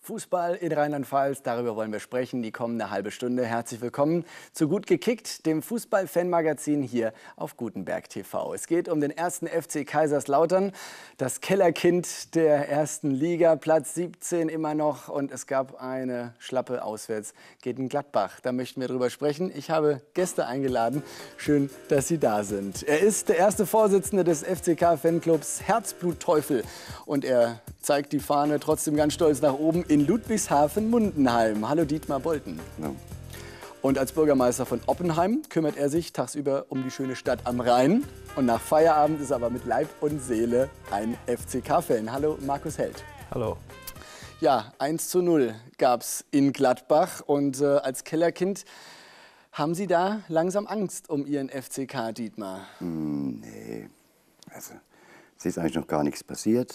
Fußball in Rheinland-Pfalz, darüber wollen wir sprechen, die kommende halbe Stunde. Herzlich willkommen zu Gut gekickt, dem Fußball-Fan-Magazin hier auf Gutenberg TV. Es geht um den ersten FC Kaiserslautern, das Kellerkind der ersten Liga, Platz 17 immer noch. Und es gab eine Schlappe auswärts gegen Gladbach. Da möchten wir drüber sprechen. Ich habe Gäste eingeladen. Schön, dass Sie da sind. Er ist der erste Vorsitzende des FCK-Fanclubs Herzblut-Teufel. Und er zeigt die Fahne trotzdem ganz stolz nach oben in Ludwigshafen-Mundenheim. Hallo Dietmar Bolten. Ja. Und als Bürgermeister von Oppenheim kümmert er sich tagsüber um die schöne Stadt am Rhein. Und nach Feierabend ist er aber mit Leib und Seele ein FCK-Fan. Hallo Markus Held. Hallo. Ja, 1:0 gab es in Gladbach. Und als Kellerkind haben Sie da langsam Angst um Ihren FCK, Dietmar? Nee, also es ist eigentlich noch gar nichts passiert.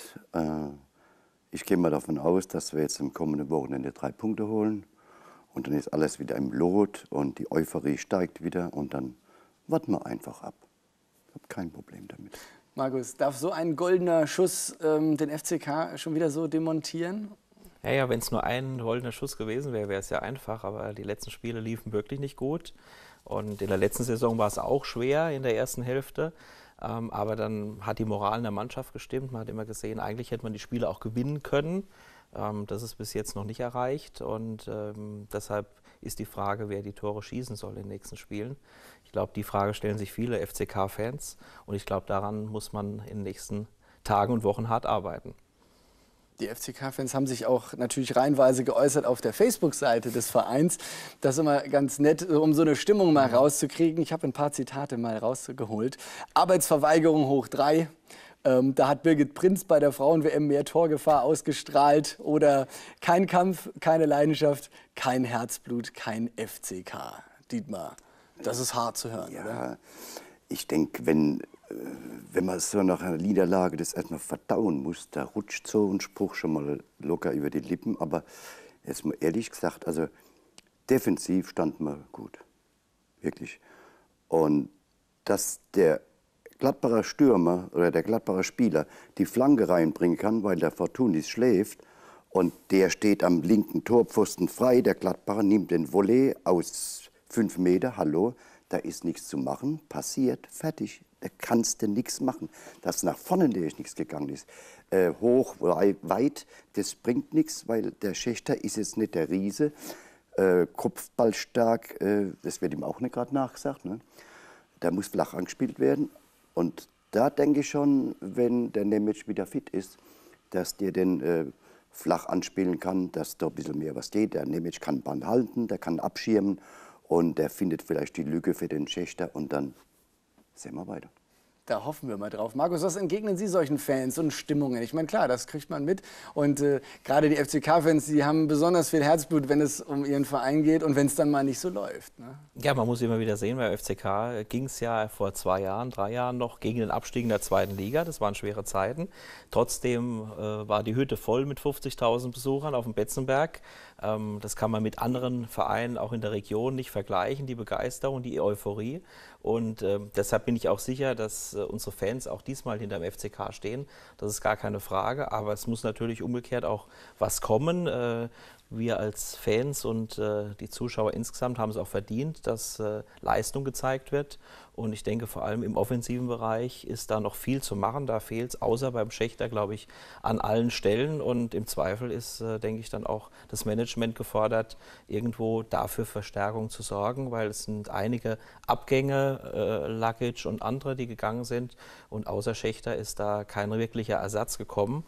Ich gehe mal davon aus, dass wir jetzt am kommenden Wochenende 3 Punkte holen. Und dann ist alles wieder im Lot und die Euphorie steigt wieder. Und dann warten wir einfach ab. Ich habe kein Problem damit. Markus, darf so ein goldener Schuss den FCK schon wieder so demontieren? Ja, wenn es nur ein goldener Schuss gewesen wäre, wäre es ja einfach. Aber die letzten Spiele liefen wirklich nicht gut. Und in der letzten Saison war es auch schwer in der ersten Hälfte. Aber dann hat die Moral in der Mannschaft gestimmt. Man hat immer gesehen, eigentlich hätte man die Spiele auch gewinnen können. Das ist bis jetzt noch nicht erreicht. Und deshalb ist die Frage, wer die Tore schießen soll in den nächsten Spielen. Ich glaube, die Frage stellen sich viele FCK-Fans. Und ich glaube, daran muss man in den nächsten Tagen und Wochen hart arbeiten. Die FCK-Fans haben sich auch natürlich reihenweise geäußert auf der Facebook-Seite des Vereins. Das ist immer ganz nett, um so eine Stimmung mal rauszukriegen. Ich habe ein paar Zitate mal rausgeholt. Arbeitsverweigerung hoch 3. Da hat Birgit Prinz bei der Frauen-WM mehr Torgefahr ausgestrahlt. Oder kein Kampf, keine Leidenschaft, kein Herzblut, kein FCK. Dietmar, das ist hart zu hören, ja, oder? Ich denke, wenn man so nach einer Niederlage das erstmal verdauen muss, da rutscht so ein Spruch schon mal locker über die Lippen. Aber jetzt mal ehrlich gesagt, also defensiv standen wir gut, wirklich. Und dass der Gladbacher Stürmer oder der Gladbacher Spieler die Flanke reinbringen kann, weil der Fortunis schläft und der steht am linken Torpfosten frei, der Gladbacher nimmt den Volley aus 5 Meter, hallo, da ist nichts zu machen, passiert, fertig. Da kannst du nichts machen. Dass nach vorne nichts gegangen ist, hoch oder weit, das bringt nichts, weil der Schächter ist jetzt nicht der Riese, kopfballstark, das wird ihm auch nicht gerade nachgesagt. Ne? Da muss flach angespielt werden. Und da denke ich schon, wenn der Nemec wieder fit ist, dass der den flach anspielen kann, dass da ein bisschen mehr was geht. Der Nemec kann Band halten, der kann abschirmen und der findet vielleicht die Lücke für den Schächter und dann sehen wir weiter. Da hoffen wir mal drauf. Markus, was entgegnen Sie solchen Fans und Stimmungen? Ich meine, klar, das kriegt man mit. Und gerade die FCK-Fans, die haben besonders viel Herzblut, wenn es um ihren Verein geht und wenn es dann mal nicht so läuft. Ne? Ja, man muss immer wieder sehen, bei FCK ging es ja vor 2 Jahren, 3 Jahren noch gegen den Abstieg in der 2. Liga. Das waren schwere Zeiten. Trotzdem war die Hütte voll mit 50.000 Besuchern auf dem Betzenberg. Das kann man mit anderen Vereinen auch in der Region nicht vergleichen, die Begeisterung, die Euphorie. Und deshalb bin ich auch sicher, dass unsere Fans auch diesmal hinter dem FCK stehen. Das ist gar keine Frage. Aber es muss natürlich umgekehrt auch was kommen. Wir als Fans und die Zuschauer insgesamt haben es auch verdient, dass Leistung gezeigt wird. Und ich denke, vor allem im offensiven Bereich ist da noch viel zu machen. Da fehlt es, außer beim Schächter, glaube ich, an allen Stellen. Und im Zweifel ist, denke ich, dann auch das Management gefordert, irgendwo dafür Verstärkung zu sorgen, weil es sind einige Abgänge, Lakic und andere, die gegangen sind. Und außer Schächter ist da kein wirklicher Ersatz gekommen.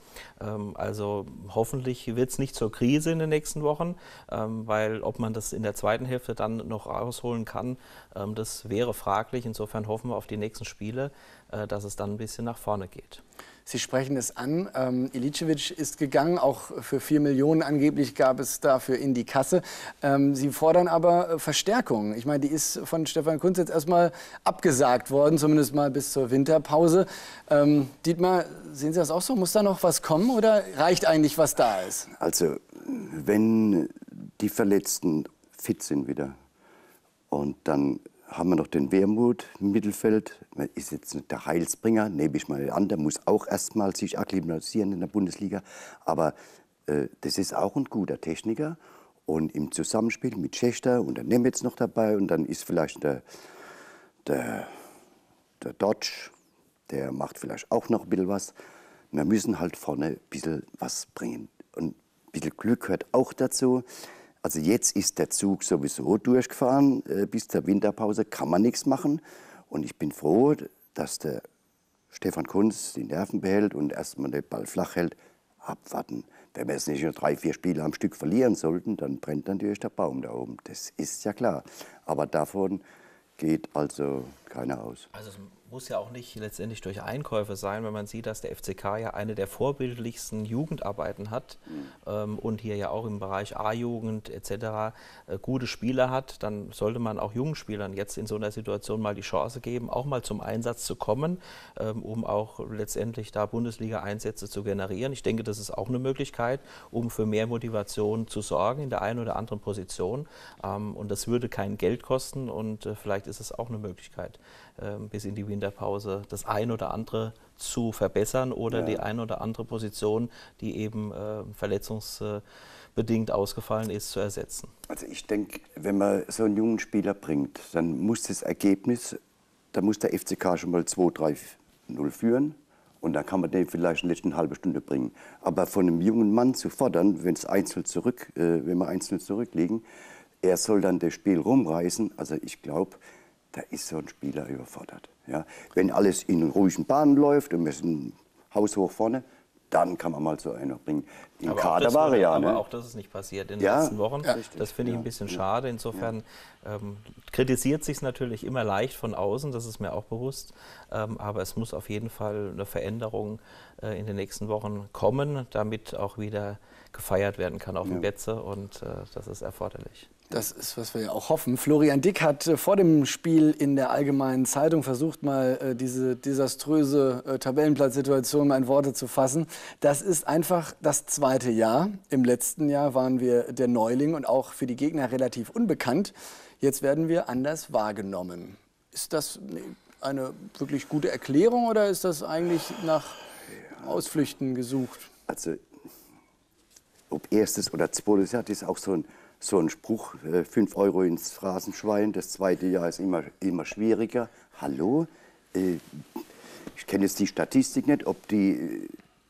Also hoffentlich wird es nicht zur Krise in den nächsten Wochen, weil ob man das in der zweiten Hälfte dann noch rausholen kann, das wäre fraglich. Insofern hoffen wir auf die nächsten Spiele, dass es dann ein bisschen nach vorne geht. Sie sprechen es an, Ilicevic ist gegangen, auch für 4 Millionen angeblich gab es dafür in die Kasse. Sie fordern aber Verstärkung. Ich meine, die ist von Stefan Kuntz jetzt erstmal abgesagt worden, zumindest mal bis zur Winterpause. Dietmar, sehen Sie das auch so? Muss da noch was kommen oder reicht eigentlich, was da ist? Also, wenn die Verletzten fit sind wieder und dann haben wir noch den Wermuth im Mittelfeld. Man ist jetzt nicht der Heilsbringer, nehme ich mal an. Der muss auch erst mal sich akklimatisieren in der Bundesliga. Aber das ist auch ein guter Techniker. Und im Zusammenspiel mit Schächter und der Nemetz noch dabei und dann ist vielleicht der Dodge, der macht vielleicht auch noch ein bisschen was. Wir müssen halt vorne ein bisschen was bringen. Und ein bisschen Glück gehört auch dazu. Also jetzt ist der Zug sowieso durchgefahren. Bis zur Winterpause kann man nichts machen. Und ich bin froh, dass der Stefan Kuntz die Nerven behält und erstmal den Ball flach hält. Abwarten. Wenn wir jetzt nicht nur 3, 4 Spiele am Stück verlieren sollten, dann brennt natürlich der Baum da oben. Das ist ja klar. Aber davon geht also keiner aus. Also es muss ja auch nicht letztendlich durch Einkäufe sein, wenn man sieht, dass der FCK ja eine der vorbildlichsten Jugendarbeiten hat und hier ja auch im Bereich A-Jugend etc. Gute Spieler hat, dann sollte man auch jungen Spielern jetzt in so einer Situation mal die Chance geben, auch mal zum Einsatz zu kommen, um auch letztendlich da Bundesliga-Einsätze zu generieren. Ich denke, das ist auch eine Möglichkeit, um für mehr Motivation zu sorgen in der einen oder anderen Position. Und das würde kein Geld kosten und vielleicht ist es auch eine Möglichkeit, bis in die Winterpause das ein oder andere zu verbessern oder die ein oder andere Position, die eben verletzungsbedingt ausgefallen ist, zu ersetzen. Also ich denke, wenn man so einen jungen Spieler bringt, dann muss das Ergebnis, da muss der FCK schon mal 2-3-0 führen und dann kann man den vielleicht in der letzten halben Stunde bringen. Aber von einem jungen Mann zu fordern, wenn wir 1-0 zurückliegen, er soll dann das Spiel rumreißen, also ich glaube, da ist so ein Spieler überfordert. Ja? Wenn alles in ruhigen Bahnen läuft und wir sind haushoch vorne, dann kann man mal so einer bringen. Im Kader war er ja. Aber auch das ist nicht passiert in den letzten Wochen. Ja, das finde ich ein bisschen schade. Insofern kritisiert sich es natürlich immer leicht von außen, das ist mir auch bewusst. Aber es muss auf jeden Fall eine Veränderung in den nächsten Wochen kommen, damit auch wieder gefeiert werden kann auf dem Betze. Und das ist erforderlich. Das ist, was wir ja auch hoffen. Florian Dick hat vor dem Spiel in der Allgemeinen Zeitung versucht, mal diese desaströse Tabellenplatzsituation mal in Worte zu fassen. Das ist einfach das zweite Jahr. Im letzten Jahr waren wir der Neuling und auch für die Gegner relativ unbekannt. Jetzt werden wir anders wahrgenommen. Ist das eine wirklich gute Erklärung oder ist das eigentlich nach Ausflüchten gesucht? Also, ob erstes oder zweites Jahr, das ist auch so ein Spruch, 5 Euro ins Phrasenschwein, das zweite Jahr ist immer schwieriger. Hallo? Ich kenne jetzt die Statistik nicht, ob die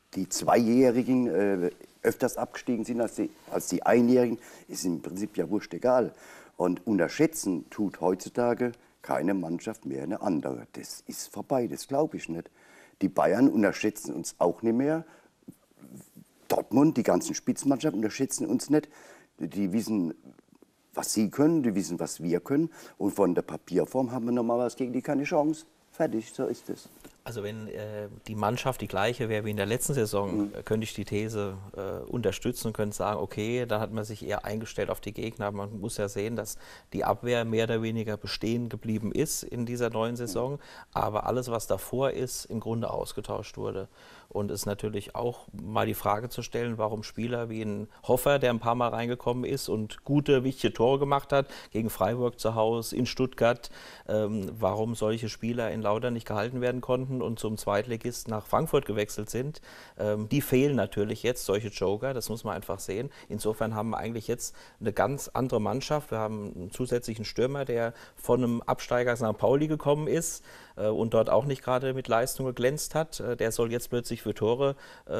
Zweijährigen öfters abgestiegen sind als die Einjährigen, ist im Prinzip ja wurscht egal. Und unterschätzen tut heutzutage keine Mannschaft mehr eine andere. Das ist vorbei, das glaube ich nicht. Die Bayern unterschätzen uns auch nicht mehr. Dortmund, die ganzen Spitzenmannschaften unterschätzen uns nicht. Die wissen, was sie können, die wissen, was wir können. Und von der Papierform haben wir normalerweise gegen die keine Chance. Fertig, so ist es. Also wenn die Mannschaft die gleiche wäre wie in der letzten Saison, könnte ich die These unterstützen und könnte sagen, okay, da hat man sich eher eingestellt auf die Gegner. Man muss ja sehen, dass die Abwehr mehr oder weniger bestehen geblieben ist in dieser neuen Saison, aber alles, was davor ist, im Grunde ausgetauscht wurde. Und es ist natürlich auch mal die Frage zu stellen, warum Spieler wie ein Hoffer, der ein paar Mal reingekommen ist und gute, wichtige Tore gemacht hat, gegen Freiburg zu Hause, in Stuttgart, warum solche Spieler in Lautern nicht gehalten werden konnten und zum Zweitligist nach Frankfurt gewechselt sind. Die fehlen natürlich jetzt, solche Joker, das muss man einfach sehen. Insofern haben wir eigentlich jetzt eine ganz andere Mannschaft. Wir haben einen zusätzlichen Stürmer, der von einem Absteiger St. Pauli gekommen ist und dort auch nicht gerade mit Leistung geglänzt hat. Der soll jetzt plötzlich für Tore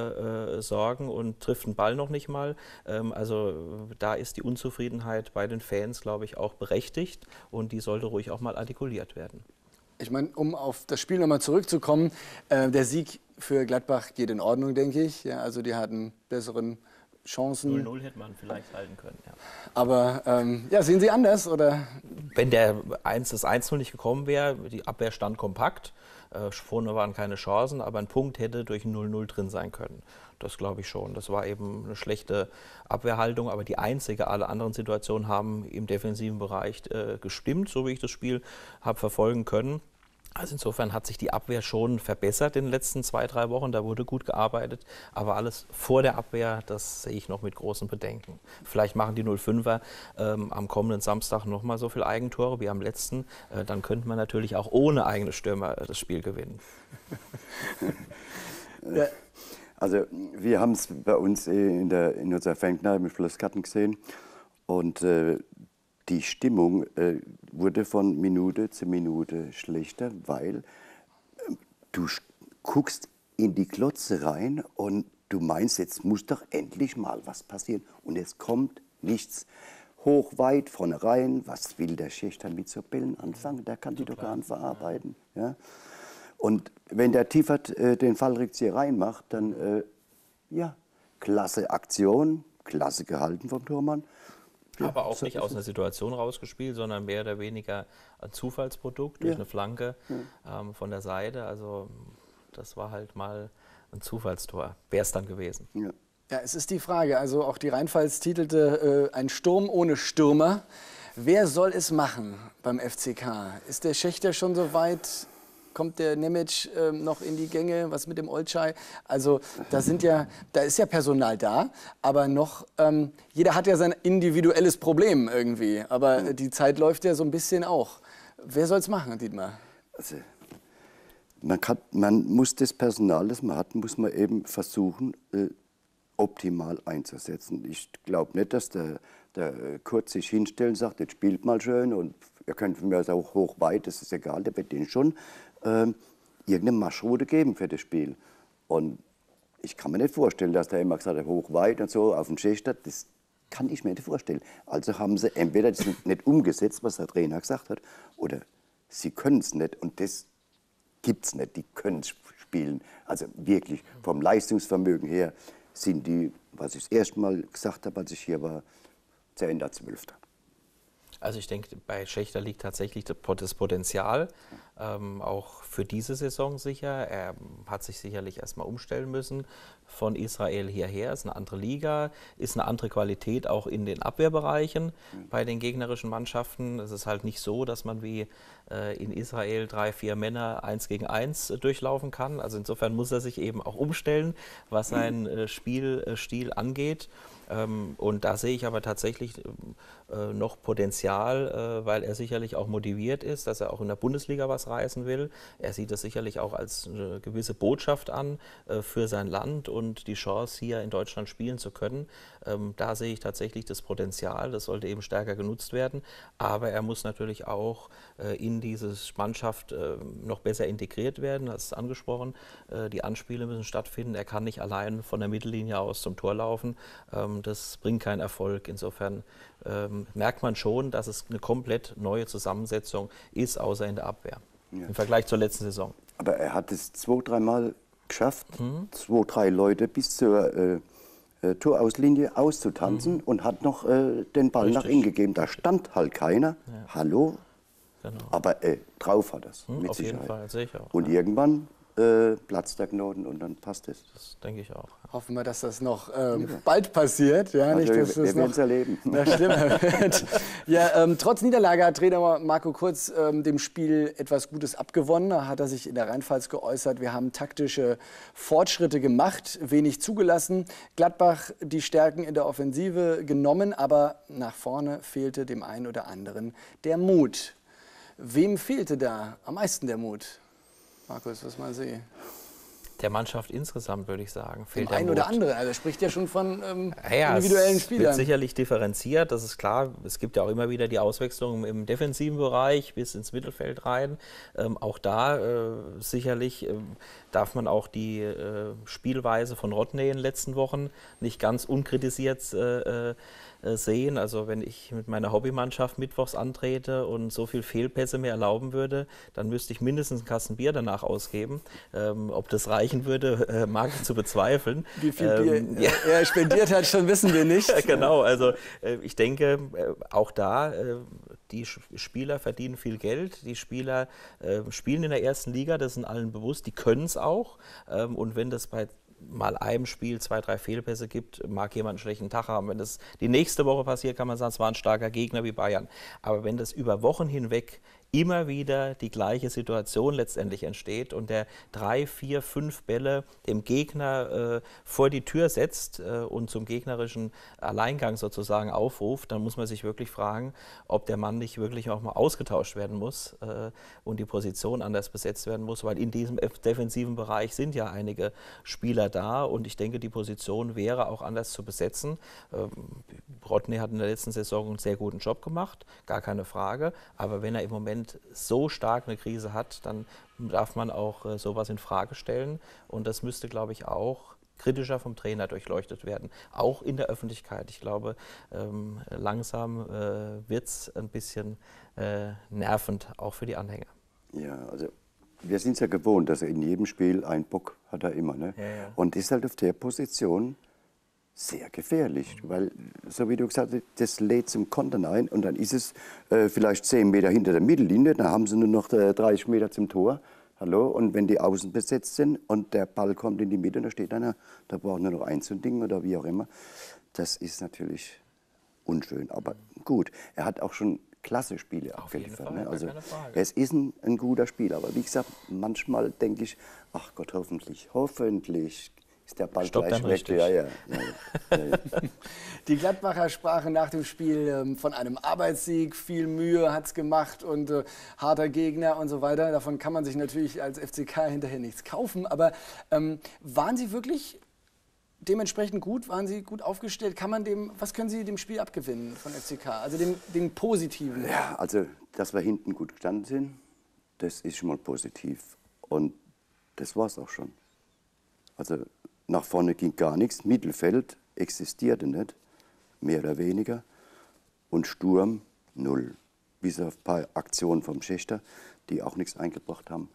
sorgen und trifft den Ball noch nicht mal. Also da ist die Unzufriedenheit bei den Fans, glaube ich, auch berechtigt und die sollte ruhig auch mal artikuliert werden. Ich meine, um auf das Spiel nochmal zurückzukommen, der Sieg für Gladbach geht in Ordnung, denke ich. Ja, also die hatten besseren Chancen. 0-0 hätte man vielleicht halten können, ja. Aber ja, sehen Sie anders, oder? Wenn das 1-0 nicht gekommen wäre, die Abwehr stand kompakt, vorne waren keine Chancen, aber ein Punkt hätte durch ein 0-0 drin sein können. Das glaube ich schon. Das war eben eine schlechte Abwehrhaltung, aber die einzige, alle anderen Situationen haben im defensiven Bereich gestimmt, so wie ich das Spiel habe verfolgen können. Also insofern hat sich die Abwehr schon verbessert in den letzten 2, 3 Wochen, da wurde gut gearbeitet, aber alles vor der Abwehr, das sehe ich noch mit großen Bedenken. Vielleicht machen die 05er am kommenden Samstag nochmal so viele Eigentore wie am letzten, dann könnte man natürlich auch ohne eigene Stürmer das Spiel gewinnen. Ja. Also wir haben es bei uns in unserer Fankneipe im Schlossgarten gesehen und die Stimmung wurde von Minute zu Minute schlechter, weil du guckst in die Glotze rein und du meinst, jetzt muss doch endlich mal was passieren und es kommt nichts. Hochweit, vorne rein, was will der Schächter mit so Bällen anfangen? Der kann die doch gar nicht verarbeiten. Ja? Und wenn der Tiefert den Fallrückzieher reinmacht, dann, ja, klasse Aktion, klasse gehalten vom Tormann. Ja, aber auch nicht aus einer Situation rausgespielt, sondern mehr oder weniger ein Zufallsprodukt durch eine Flanke von der Seite. Also das war halt mal ein Zufallstor, wäre es dann gewesen. Ja. Ja, es ist die Frage, also auch die Rheinpfalz titelte ein Sturm ohne Stürmer. Wer soll es machen beim FCK? Ist der Schächter schon so weit? Kommt der Nemec noch in die Gänge? Was mit dem Olcay? Also da ist ja Personal da, aber noch, jeder hat ja sein individuelles Problem irgendwie. Aber die Zeit läuft ja so ein bisschen auch. Wer soll es machen, Dietmar? Also, man muss das Personal, das man hat, muss man eben versuchen, optimal einzusetzen. Ich glaube nicht, dass der Kurt sich hinstellt und sagt, jetzt spielt mal schön und ihr könnt von mir aus auch hoch weit, das ist egal, der wird denen schon irgendeine Marschroute geben für das Spiel. Und ich kann mir nicht vorstellen, dass der immer gesagt hat, hoch weit und so auf dem Schächter, das kann ich mir nicht vorstellen. Also haben sie entweder das nicht umgesetzt, was der Trainer gesagt hat, oder sie können es nicht und das gibt es nicht, die können es spielen. Also wirklich vom Leistungsvermögen her sind die, was ich das erste Mal gesagt habe, als ich hier war, 10.12. Also ich denke, bei Schächter liegt tatsächlich das Potenzial, auch für diese Saison sicher. Er hat sich sicherlich erstmal umstellen müssen von Israel hierher. Ist eine andere Liga, ist eine andere Qualität auch in den Abwehrbereichen bei den gegnerischen Mannschaften. Es ist halt nicht so, dass man wie in Israel 3, 4 Männer 1 gegen 1 durchlaufen kann. Also insofern muss er sich eben auch umstellen, was seinen Spielstil angeht. Und da sehe ich aber tatsächlich noch Potenzial, weil er sicherlich auch motiviert ist, dass er auch in der Bundesliga was reißen will. Er sieht das sicherlich auch als eine gewisse Botschaft an für sein Land und die Chance, hier in Deutschland spielen zu können. Da sehe ich tatsächlich das Potenzial, das sollte eben stärker genutzt werden. Aber er muss natürlich auch in diese Mannschaft noch besser integriert werden, das ist angesprochen. Die Anspiele müssen stattfinden. Er kann nicht allein von der Mittellinie aus zum Tor laufen. Das bringt keinen Erfolg. Insofern merkt man schon, dass es eine komplett neue Zusammensetzung ist, außer in der Abwehr. Ja. Im Vergleich zur letzten Saison. Aber er hat es 2, 3 Mal geschafft, 2, 3 Leute bis zur Torauslinie auszutanzen und hat noch den Ball nach innen gegeben. Da stand halt keiner. Ja. Hallo? Genau. Aber drauf hat er es, mit auf Sicherheit. Jeden Fall, sicher. Und irgendwann platzt der Knoten und dann passt es. Das denke ich auch. Hoffen wir, dass das noch bald passiert. Ja, also nicht, dass wir werden es erleben. Das stimmt. Ja, trotz Niederlage hat Trainer Marco Kurz dem Spiel etwas Gutes abgewonnen. Da hat er sich in der Rheinpfalz geäußert. Wir haben taktische Fortschritte gemacht, wenig zugelassen. Gladbach die Stärken in der Offensive genommen, aber nach vorne fehlte dem einen oder anderen der Mut. Wem fehlte da am meisten der Mut? Markus, was meinen Sie? Der Mannschaft insgesamt, würde ich sagen, fehlt der Mut. Ein oder andere, also spricht ja schon von individuellen Spielern. Es wird sicherlich differenziert, das ist klar. Es gibt ja auch immer wieder die Auswechslung im defensiven Bereich bis ins Mittelfeld rein. Auch da sicherlich darf man auch die Spielweise von Rodney in den letzten Wochen nicht ganz unkritisiert sehen. Also wenn ich mit meiner Hobbymannschaft mittwochs antrete und so viel Fehlpässe mir erlauben würde, dann müsste ich mindestens einen Kasten Bier danach ausgeben. Ob das reichen würde, mag ich zu bezweifeln. Wie viel Bier er spendiert hat, schon wissen wir nicht. Genau, also ich denke, auch da, die Spieler verdienen viel Geld, die Spieler spielen in der ersten Liga, das sind allen bewusst, die können es auch. Und wenn das bei mal einem Spiel 2, 3 Fehlpässe gibt, mag jemand einen schlechten Tag haben. Wenn das die nächste Woche passiert, kann man sagen, es war ein starker Gegner wie Bayern. Aber wenn das über Wochen hinweg immer wieder die gleiche Situation letztendlich entsteht und der 3, 4, 5 Bälle dem Gegner vor die Tür setzt und zum gegnerischen Alleingang sozusagen aufruft, dann muss man sich wirklich fragen, ob der Mann nicht wirklich auch mal ausgetauscht werden muss und die Position anders besetzt werden muss, weil in diesem defensiven Bereich sind ja einige Spieler da und ich denke, die Position wäre auch anders zu besetzen. Rodney hat in der letzten Saison einen sehr guten Job gemacht, gar keine Frage, aber wenn er im Moment so stark eine Krise hat, dann darf man auch sowas in Frage stellen und das müsste, glaube ich, auch kritischer vom Trainer durchleuchtet werden, auch in der Öffentlichkeit. Ich glaube, langsam wird es ein bisschen nervend, auch für die Anhänger. Ja, also wir sind es ja gewohnt, dass er in jedem Spiel einen Bock hat er immer. Ne? Ja. Und ist halt auf der Position sehr gefährlich, weil, so wie du gesagt hast, das lädt zum Kontern ein und dann ist es vielleicht 10 Meter hinter der Mittellinie, dann haben sie nur noch 30 Meter zum Tor. Hallo? Und wenn die Außen besetzt sind und der Ball kommt in die Mitte, da steht einer, da braucht nur noch ein so ein Ding oder wie auch immer. Das ist natürlich unschön, aber gut. Er hat auch schon klasse Spiele abgeliefert. Ne? Also es ist ein guter Spieler, aber wie gesagt, manchmal denke ich, ach Gott, hoffentlich ist der Ball Stoppt gleich dann weg. richtig. Ja. Die Gladbacher sprachen nach dem Spiel von einem Arbeitssieg, viel Mühe hat es gemacht und harter Gegner und so weiter. Davon kann man sich natürlich als FCK hinterher nichts kaufen. Aber waren Sie wirklich dementsprechend gut? Waren Sie gut aufgestellt? Was können Sie dem Spiel abgewinnen von FCK? Also dem Positiven? Ja, also, dass wir hinten gut gestanden sind, das ist schon mal positiv. Und das war es auch schon. Also, nach vorne ging gar nichts. Mittelfeld existierte nicht, mehr oder weniger. Und Sturm, 0. Bis auf ein paar Aktionen vom Schächter, die auch nichts eingebracht haben.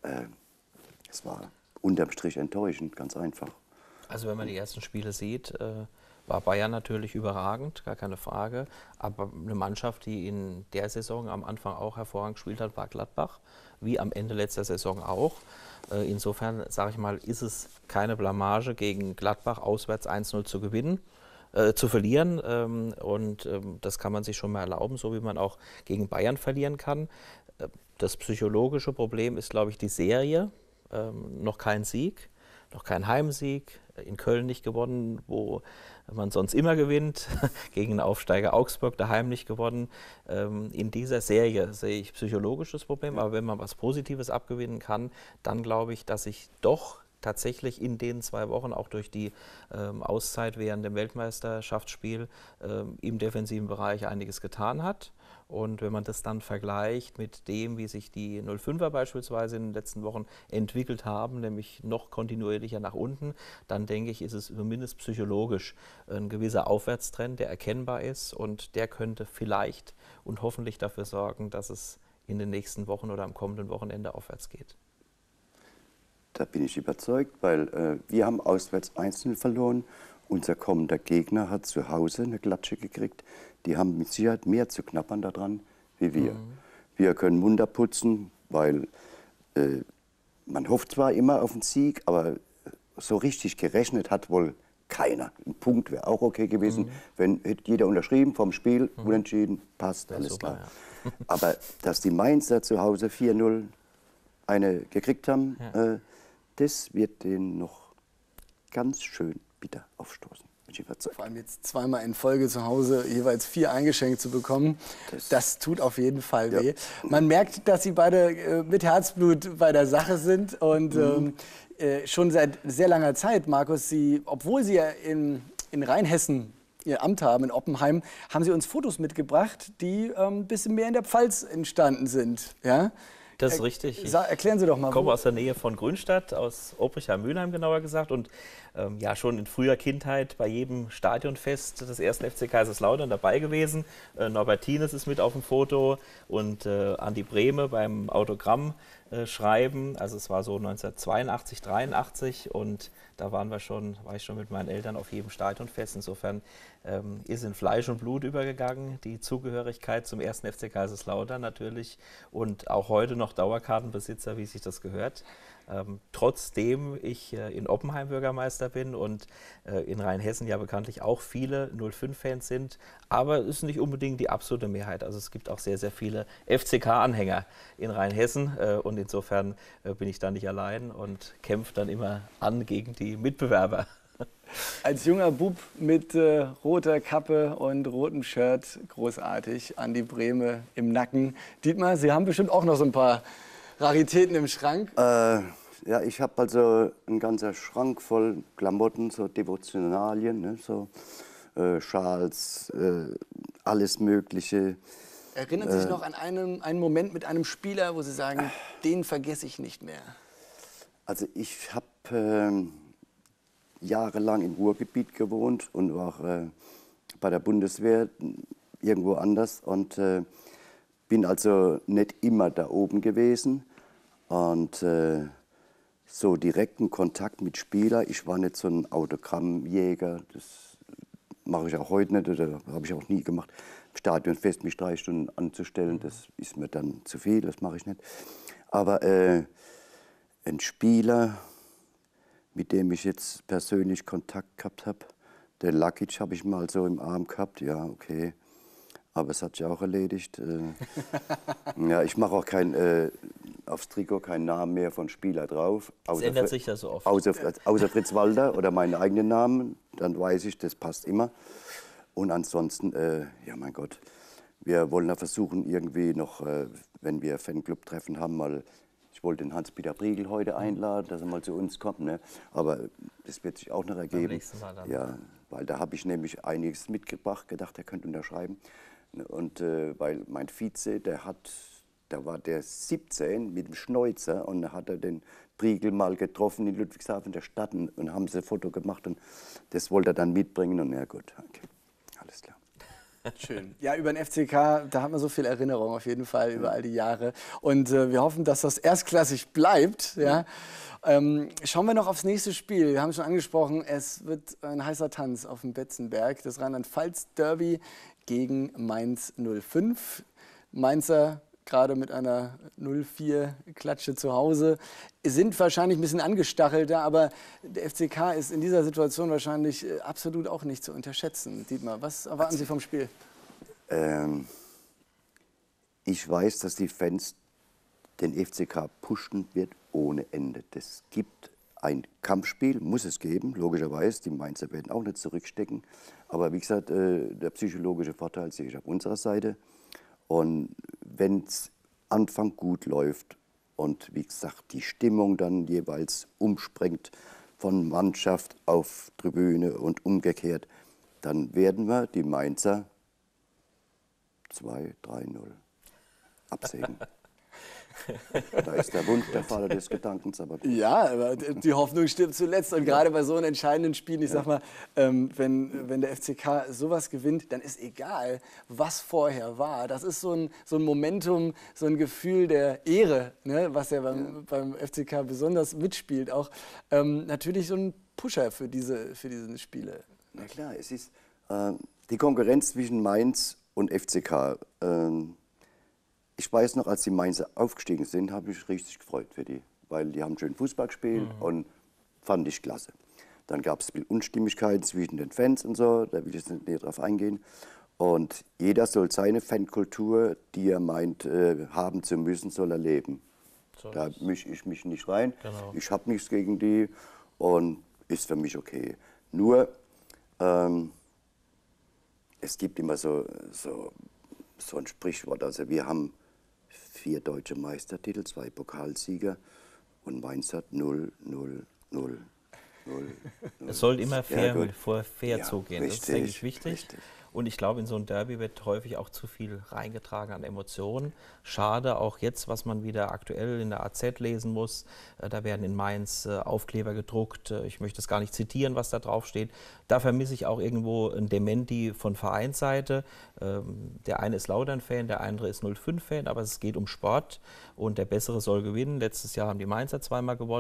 Es war unterm Strich enttäuschend, ganz einfach. Also wenn man die ersten Spiele sieht, war Bayern natürlich überragend, gar keine Frage. Aber eine Mannschaft, die in der Saison am Anfang auch hervorragend gespielt hat, war Gladbach, wie am Ende letzter Saison auch. Insofern, sage ich mal, ist es keine Blamage, gegen Gladbach auswärts 1-0 zu verlieren. Das kann man sich schon mal erlauben, so wie man auch gegen Bayern verlieren kann. Das psychologische Problem ist, glaube ich, die Serie. Noch kein Sieg, noch kein Heimsieg. In Köln nicht gewonnen, wo man sonst immer gewinnt. Gegen den Aufsteiger Augsburg daheim nicht gewonnen. In dieser Serie sehe ich psychologisches Problem, aber wenn man was Positives abgewinnen kann, dann glaube ich, dass sich doch tatsächlich in den 2 Wochen auch durch die Auszeit während dem Weltmeisterschaftsspiel im defensiven Bereich einiges getan hat. Und wenn man das dann vergleicht mit dem, wie sich die 05er beispielsweise in den letzten Wochen entwickelt haben, nämlich noch kontinuierlicher nach unten, dann denke ich, ist es zumindest psychologisch ein gewisser Aufwärtstrend, der erkennbar ist und der könnte vielleicht und hoffentlich dafür sorgen, dass es in den nächsten Wochen oder am kommenden Wochenende aufwärts geht. Da bin ich überzeugt, weil wir haben auswärts 1-0 verloren. Unser kommender Gegner hat zu Hause eine Klatsche gekriegt. Die haben mit Sicherheit mehr zu knabbern daran wie wir. Wir können Wunder putzen, weil man hofft zwar immer auf einen Sieg, aber so richtig gerechnet hat wohl keiner. Ein Punkt wäre auch okay gewesen, wenn hätte jeder unterschrieben vom Spiel, unentschieden, passt, alles super, klar. ja. Aber dass die Mainzer zu Hause 4-0 eine gekriegt haben, das wird denen noch ganz schön bitter aufstoßen. Bin ich überzeugt. Vor allem jetzt zweimal in Folge zu Hause jeweils 4 eingeschenkt zu bekommen, das tut auf jeden Fall weh. Man merkt, dass Sie beide mit Herzblut bei der Sache sind und schon seit sehr langer Zeit, Markus, obwohl Sie ja in Rheinhessen Ihr Amt haben, in Oppenheim, haben Sie uns Fotos mitgebracht, die ein bisschen mehr in der Pfalz entstanden sind. Ja? Das ist richtig. Erklären Sie doch mal. Ich komme aus der Nähe von Grünstadt, aus Obrichheim-Mülheim genauer gesagt. Und schon in früher Kindheit bei jedem Stadionfest des 1. FC Kaiserslautern dabei gewesen. Norbert Thienes ist mit auf dem Foto und Andi Brehme beim Autogramm schreiben. Also es war so 1982, 83 und da war ich schon mit meinen Eltern auf jedem Stadionfest. Insofern ist in Fleisch und Blut übergegangen, die Zugehörigkeit zum 1. FC Kaiserslautern natürlich und auch heute noch Dauerkartenbesitzer, wie sich das gehört. Trotzdem ich in Oppenheim Bürgermeister bin und in Rheinhessen ja bekanntlich auch viele 05-Fans sind, aber es ist nicht unbedingt die absolute Mehrheit. Also es gibt auch sehr, sehr viele FCK-Anhänger in Rheinhessen und insofern bin ich da nicht allein und kämpfe dann immer an gegen die Mitbewerber. Als junger Bub mit roter Kappe und rotem Shirt, großartig, Andi Brehme im Nacken. Dietmar, Sie haben bestimmt auch noch so ein paar Raritäten im Schrank. Ja, ich habe also einen ganzen Schrank voll Klamotten, so Devotionalien, ne, so Schals, alles Mögliche. Erinnern Sie sich noch an einen Moment mit einem Spieler, wo Sie sagen, den vergesse ich nicht mehr? Also ich habe jahrelang im Ruhrgebiet gewohnt und war bei der Bundeswehr irgendwo anders und bin also nicht immer da oben gewesen und so direkten Kontakt mit Spielern. Ich war nicht so ein Autogrammjäger, das mache ich auch heute nicht oder habe ich auch nie gemacht. Im Stadion fest mich 3 Stunden anzustellen, das ist mir dann zu viel, das mache ich nicht. Aber ein Spieler, mit dem ich jetzt persönlich Kontakt gehabt habe. Den Lakic habe ich mal so im Arm gehabt, ja, okay. Aber es hat sich auch erledigt. Ja, ich mache auch aufs Trikot keinen Namen mehr von Spieler drauf. Das ändert sich ja so oft. Außer Fritz Walter oder meinen eigenen Namen, dann weiß ich, das passt immer. Und ansonsten, ja mein Gott, wir wollen ja versuchen irgendwie noch, wenn wir Fanclub-Treffen haben, mal. Ich wollte den Hans-Peter Briegel heute einladen, dass er mal zu uns kommt. Ne? Aber das wird sich auch noch ergeben. Beim nächsten Mal dann. Ja, weil da habe ich nämlich einiges mitgebracht, gedacht, er könnte unterschreiben. Und weil mein Vize, da war der 17 mit dem Schnäuzer und da hat er den Briegel mal getroffen in Ludwigshafen in der Stadt und haben sie ein Foto gemacht und das wollte er dann mitbringen und ja gut, okay, alles klar. Schön. Ja, über den FCK, da hat man so viel Erinnerung auf jeden Fall über all die Jahre. Und wir hoffen, dass das erstklassig bleibt. Ja. Schauen wir noch aufs nächste Spiel. Wir haben es schon angesprochen, es wird ein heißer Tanz auf dem Betzenberg. Das Rheinland-Pfalz-Derby gegen Mainz 05. Mainzer gerade mit einer 0-4-Klatsche zu Hause, sind wahrscheinlich ein bisschen angestachelter, aber der FCK ist in dieser Situation wahrscheinlich absolut auch nicht zu unterschätzen. Dietmar, was erwarten Sie vom Spiel? Ich weiß, dass die Fans den FCK pushen wird ohne Ende. Das gibt ein Kampfspiel, muss es geben, logischerweise. Die Mainzer werden auch nicht zurückstecken. Aber wie gesagt, der psychologische Vorteil sehe ich auf unserer Seite. Und wenn es Anfang gut läuft und wie gesagt die Stimmung dann jeweils umspringt von Mannschaft auf Tribüne und umgekehrt, dann werden wir die Mainzer 2-3-0 absägen. Da ist der Wunsch der Vater des Gedankens. Aber ja, aber die Hoffnung stirbt zuletzt. Und gerade bei so einem entscheidenden Spiel, ich sag mal, wenn der FCK sowas gewinnt, dann ist egal, was vorher war. Das ist so ein Momentum, so ein Gefühl der Ehre, ne, was ja beim FCK besonders mitspielt. Auch natürlich so ein Pusher für diese Spiele. Na klar, es ist die Konkurrenz zwischen Mainz und FCK. Ich weiß noch, als die Mainzer aufgestiegen sind, habe ich mich richtig gefreut für die, weil die haben schön Fußball gespielt und fand ich klasse. Dann gab es viel Unstimmigkeiten zwischen den Fans und so, da will ich jetzt nicht näher drauf eingehen. Und jeder soll seine Fankultur, die er meint, haben zu müssen, soll er leben. So da mische ich mich nicht rein. Genau. Ich habe nichts gegen die und ist für mich okay. Nur, es gibt immer so ein Sprichwort, also wir haben 4 deutsche Meistertitel, 2 Pokalsieger und Mainz hat 0, 0, 0, 0. Es soll immer fair ja, zugehen, richtig, das ist, denke ich, wichtig. Richtig. Und ich glaube, in so ein Derby wird häufig auch zu viel reingetragen an Emotionen. Schade, auch jetzt, was man wieder aktuell in der AZ lesen muss. Da werden in Mainz Aufkleber gedruckt. Ich möchte es gar nicht zitieren, was da drauf steht. Da vermisse ich auch irgendwo ein Dementi von Vereinsseite. Der eine ist Lautern-Fan, der andere ist 05-Fan, aber es geht um Sport und der Bessere soll gewinnen. Letztes Jahr haben die Mainzer zweimal gewonnen.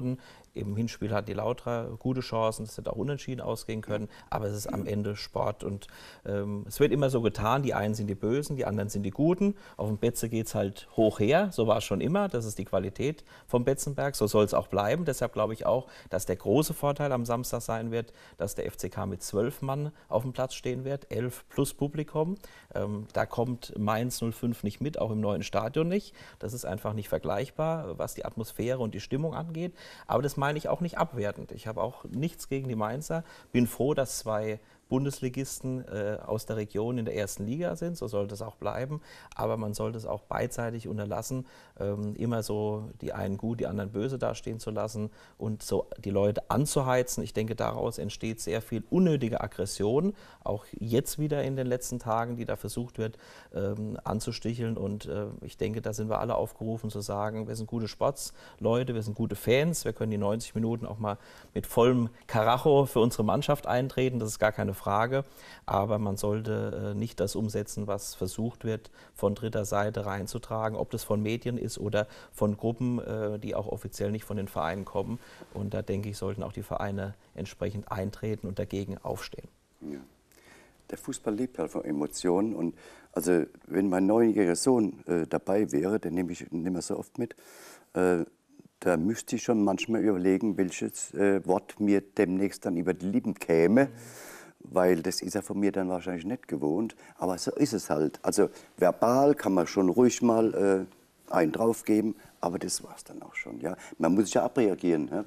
Im Hinspiel hat die Lautra gute Chancen, es hätte auch unentschieden ausgehen können, aber es ist am Ende Sport und es wird immer so getan, die einen sind die Bösen, die anderen sind die Guten. Auf dem Betze geht es halt hoch her, so war es schon immer, das ist die Qualität vom Betzenberg, so soll es auch bleiben. Deshalb glaube ich auch, dass der große Vorteil am Samstag sein wird, dass der FCK mit 12 Mann auf dem Platz stehen wird, 11 plus Publikum. Da kommt Mainz 05 nicht mit, auch im neuen Stadion nicht. Das ist einfach nicht vergleichbar, was die Atmosphäre und die Stimmung angeht. Aber das meine ich auch nicht abwertend. Ich habe auch nichts gegen die Mainzer. Bin froh, dass 2 Bundesligisten aus der Region in der ersten Liga sind, so sollte es auch bleiben, aber man sollte es auch beidseitig unterlassen, immer so die einen gut, die anderen böse dastehen zu lassen und so die Leute anzuheizen. Ich denke, daraus entsteht sehr viel unnötige Aggression, auch jetzt wieder in den letzten Tagen, die da versucht wird anzusticheln und ich denke, da sind wir alle aufgerufen zu sagen, wir sind gute Sportsleute, wir sind gute Fans, wir können die 90 Minuten auch mal mit vollem Karacho für unsere Mannschaft eintreten, das ist gar keine Frage, aber man sollte nicht das umsetzen, was versucht wird, von dritter Seite reinzutragen, ob das von Medien ist oder von Gruppen, die auch offiziell nicht von den Vereinen kommen. Und da denke ich, sollten auch die Vereine entsprechend eintreten und dagegen aufstehen. Ja. Der Fußball lebt halt von Emotionen und also wenn mein 9-jähriger Sohn dabei wäre, den nehme ich so oft mit, da müsste ich schon manchmal überlegen, welches Wort mir demnächst dann über die Lippen käme. Weil das ist er von mir dann wahrscheinlich nicht gewohnt. Aber so ist es halt. Also verbal kann man schon ruhig mal einen draufgeben, aber das war es dann auch schon. Ja? Man muss sich ja abreagieren. Ja?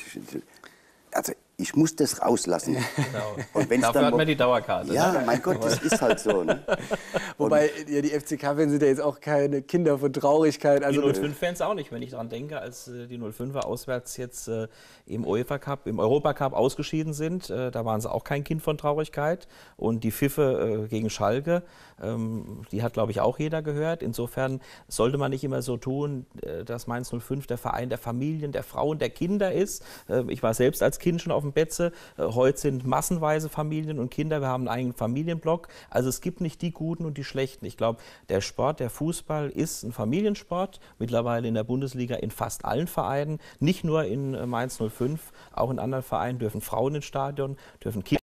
Also ich muss das rauslassen. Genau. Und wenn's Dafür dann hat man die Dauerkarte. Ja, Ne? mein Gott, das ist halt so. Ne? Wobei, ja, die FCK-Fans sind ja jetzt auch keine Kinder von Traurigkeit. Die Also 05-Fans auch nicht, wenn ich daran denke, als die 05er auswärts jetzt im Europacup ausgeschieden sind, da waren sie auch kein Kind von Traurigkeit. Und die Pfiffe gegen Schalke, die hat, glaube ich, auch jeder gehört. Insofern sollte man nicht immer so tun, dass Mainz 05 der Verein der Familien, der Frauen, der Kinder ist. Ich war selbst als Kind schon auf dem Betze. Heute sind massenweise Familien und Kinder. Wir haben einen eigenen Familienblock. Also es gibt nicht die Guten und die Schlechten. Ich glaube, der Sport, der Fußball ist ein Familiensport. Mittlerweile in der Bundesliga in fast allen Vereinen. Nicht nur in Mainz 05, auch in anderen Vereinen dürfen Frauen ins Stadion, dürfen Kinder